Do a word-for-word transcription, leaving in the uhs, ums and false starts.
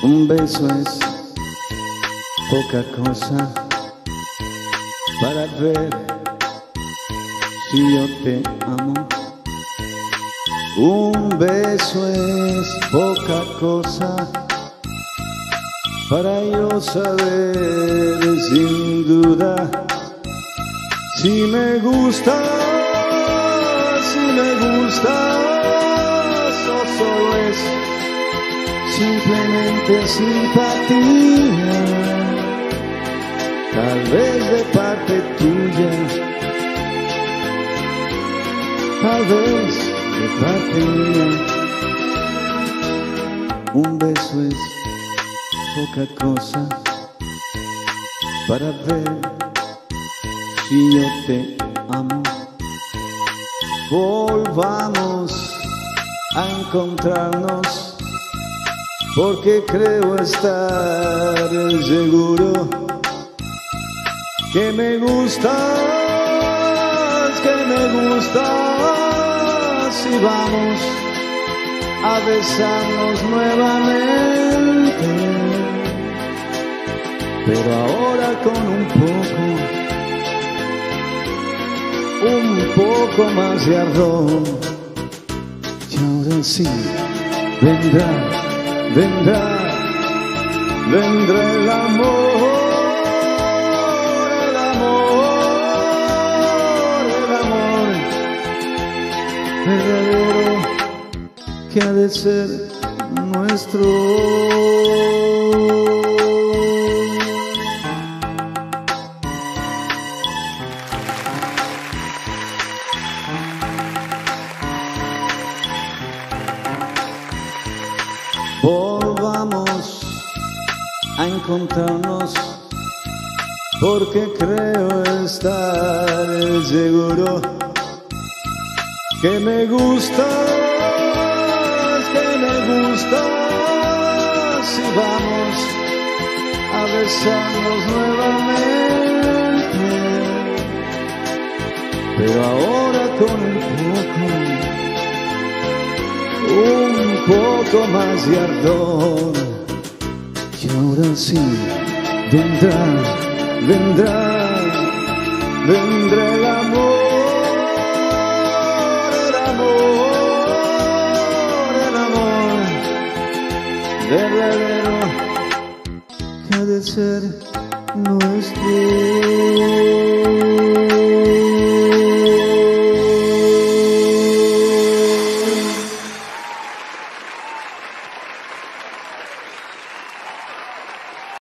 Un beso es poca cosa para ver si yo te amo. Un beso es poca cosa para yo saber sin duda si me gustas, si me gustas, o solo es simplemente simpatía, tal vez de parte tuya, tal vez de parte mía. Un beso es poca cosa para ver si yo te amo. Volvamos a encontrarnos, porque creo estar seguro que me gustas, que me gustas, y vamos a besarnos nuevamente, pero ahora con un poco, un poco más de ardor. Y ahora sí vendrá, vendrá, vendrá el amor, el amor, el amor verdadero que ha de ser nuestro. Volvamos a encontrarnos, porque creo estar seguro que me gustas, que me gustas, y vamos a besarnos nuevamente, pero ahora con un poco, un poco más de ardor. Y ahora sí vendrá, vendrá, vendrá el amor, el amor, el amor verdadero que ha de ser nuestro.